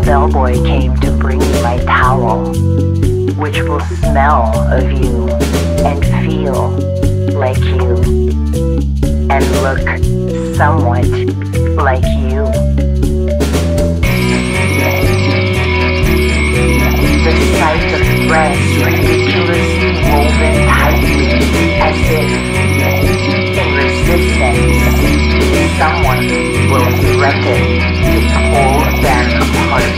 bellboy came to bring me my towel, which will smell of you and feel like you and look somewhat like you. The sight of threads ridiculously woven tightly as if in resistance someone will threaten to pull them apart.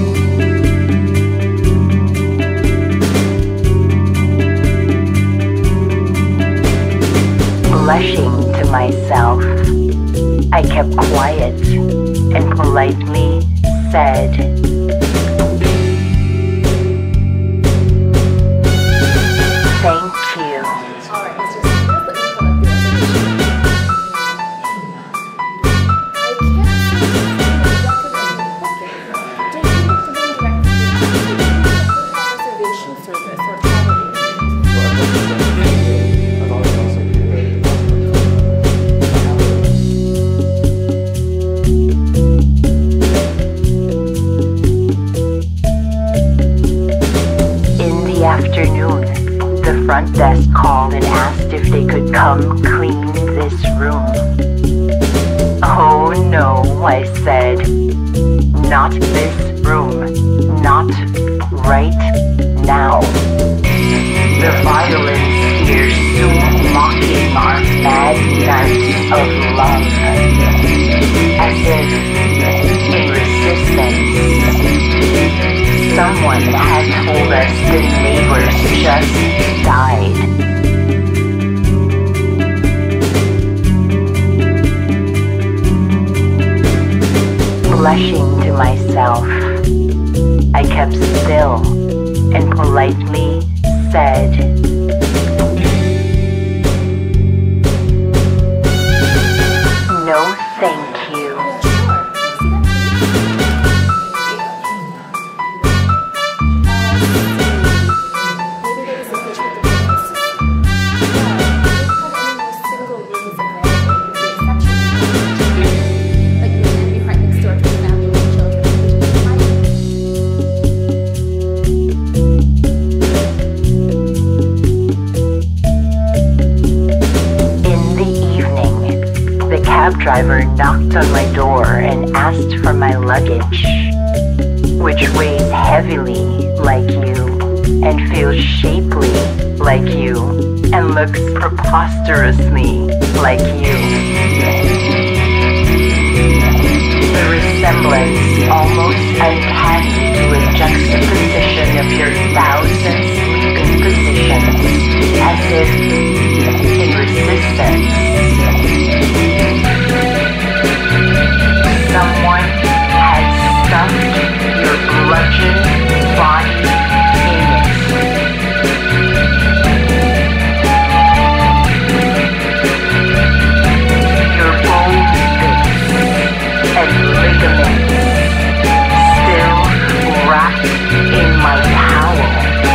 Blushing to myself, I kept quiet and politely said, "Thank you." Afternoon, the front desk called and asked if they could come clean this room. "Oh no," I said, "not this room, not right now." The violins here soon mocking our mad night of love, as if in resistance someone had told us the neighbors just died. Blushing to myself, I kept still and politely said, "No, thank you." The cab driver knocked on my door and asked for my luggage, which weighs heavily like you and feels shapely like you and looks preposterously like you. The resemblance almost uncanny to a juxtaposition of your thousand sleeping positions, as if in resistance someone had stuffed your bludgeon body in it. Your bold bits and ligaments still wrapped in my towel.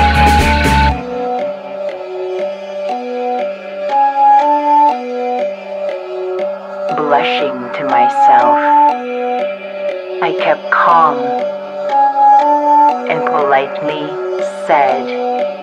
Blushing to myself, I kept calm and politely said,